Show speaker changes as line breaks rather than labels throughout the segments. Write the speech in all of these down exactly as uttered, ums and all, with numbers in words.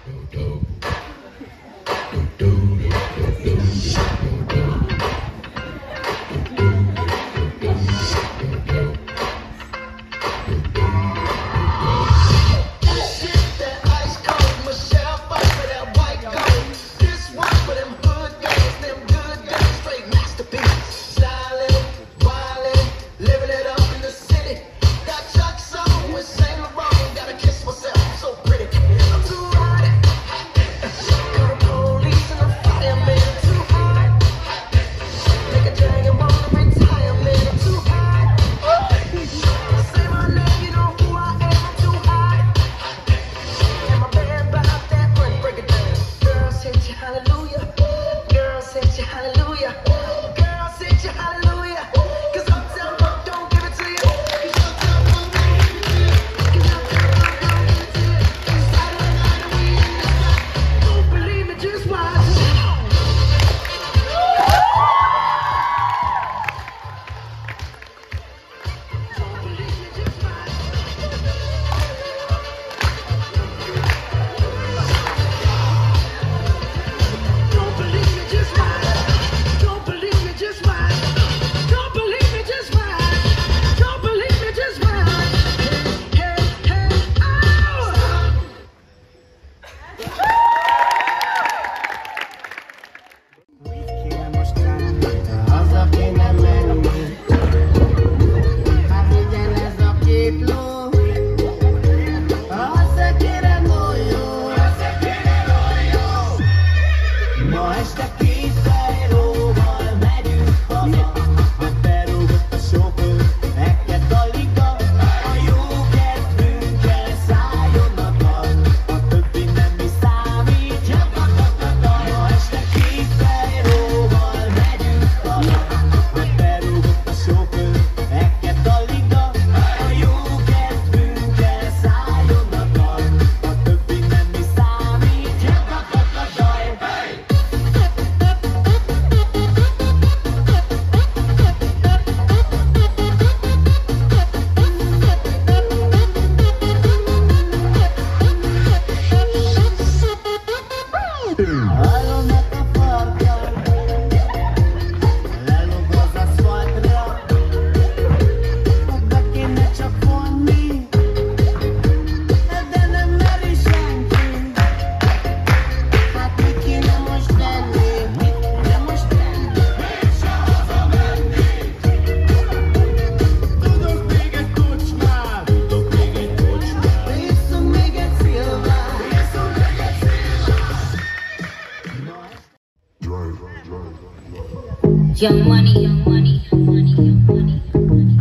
Young money, young money, young money, young money, young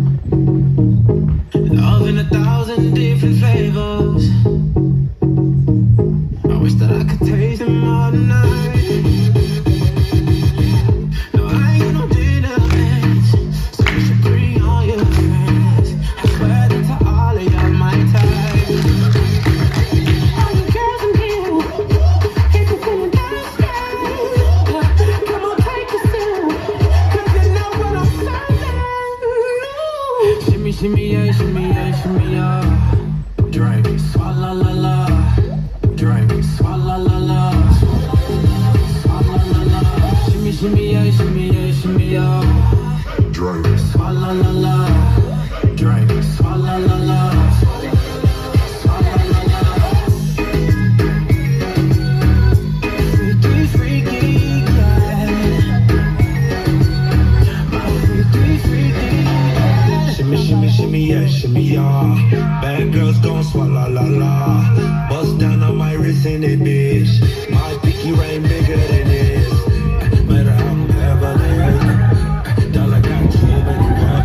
money.
Love in a thousand different flavors. I wish that I could taste them all tonight. No, I ain't no dinner plans, so you should bring all your friends. I swear that to all of y'all my type. All you girls in here, if you're feeling thirsty, come on, take a sip, 'cause you know what I'm saying. Shimmy, shimmy, yeah, shimmy, yeah, shimmy, yeah. Drink, swalla la la. Drink, swalla la la. Swalla la la. Shimmy, shimmy, yeah, shimmy, yeah, shimmy, yeah. Drink, swalla la la. Drink, swalla la la. Swalla la la. Freaky, freaky, yeah. My freaky, freaky, yeah. Shimmy, shimmy, shimmy, yeah, shimmy, yeah. Bad girls gon' swalla la la. Bust down on my wrist in it, bitch. My pinky ring bigger than this. Matter how I'm Beverly Hills. Dollar got too many guns.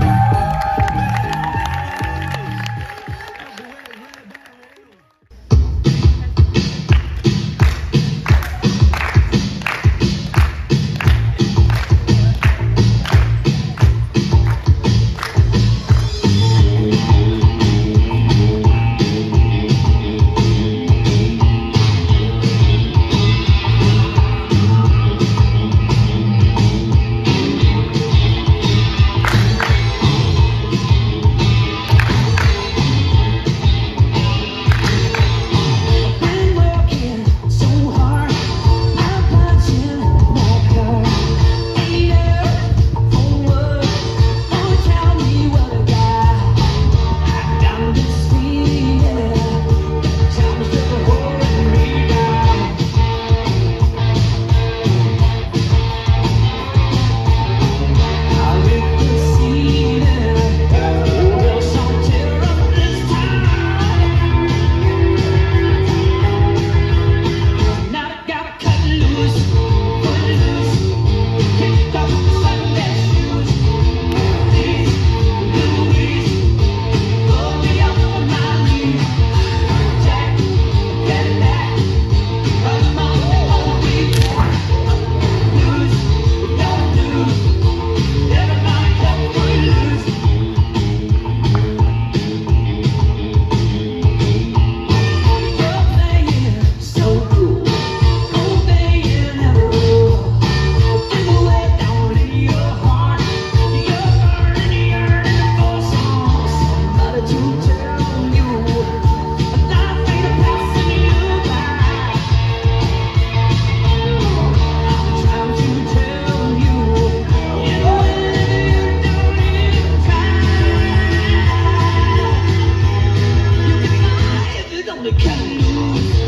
yeah.